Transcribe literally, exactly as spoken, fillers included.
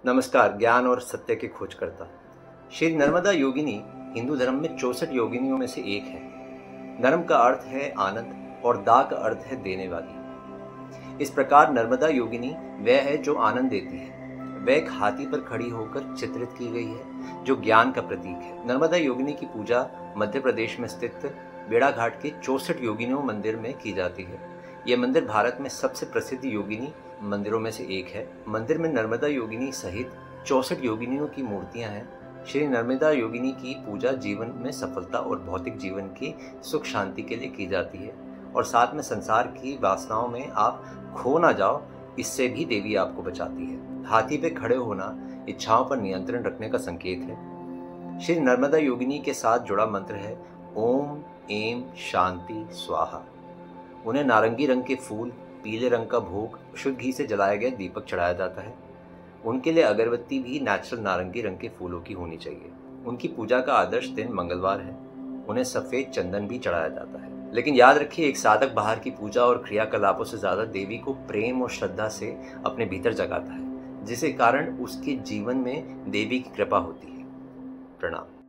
नमस्कार। ज्ञान और सत्य की खोजकर्ता श्री नर्मदा योगिनी हिंदू धर्म में चौसठ योगिनियों में से एक है। नर्म का अर्थ है आनंद और दा का अर्थ है देने वाली। इस प्रकार नर्मदा योगिनी वह है जो आनंद देती है। वह एक हाथी पर खड़ी होकर चित्रित की गई है जो ज्ञान का प्रतीक है। नर्मदा योगिनी की पूजा मध्य प्रदेश में स्थित बेड़ाघाट के चौसठ योगिनियों मंदिर में की जाती है। यह मंदिर भारत में सबसे प्रसिद्ध योगिनी मंदिरों में से एक है। मंदिर में नर्मदा योगिनी सहित चौसठ योगिनियों की मूर्तियां हैं। श्री नर्मदा योगिनी की पूजा जीवन में सफलता और भौतिक जीवन की सुख शांति के लिए की जाती है और साथ में संसार की वासनाओं में आप खो ना जाओ, इससे भी देवी आपको बचाती है। हाथी पे खड़े होना इच्छाओं पर नियंत्रण रखने का संकेत है। श्री नर्मदा योगिनी के साथ जुड़ा मंत्र है ओम एम शांति स्वाहा। उन्हें नारंगी रंग के फूल, पीले रंग का भोग, शुद्ध घी से जलाया गया दीपक चढ़ाया जाता है। उनके लिए अगरबत्ती भी नेचुरल नारंगी रंग के फूलों की होनी चाहिए। उनकी पूजा का आदर्श दिन मंगलवार है। उन्हें सफेद चंदन भी चढ़ाया जाता है। लेकिन याद रखिए, एक साधक बाहर की पूजा और क्रियाकलापों से ज्यादा देवी को प्रेम और श्रद्धा से अपने भीतर जगाता है, जिसके कारण उसके जीवन में देवी की कृपा होती है। प्रणाम।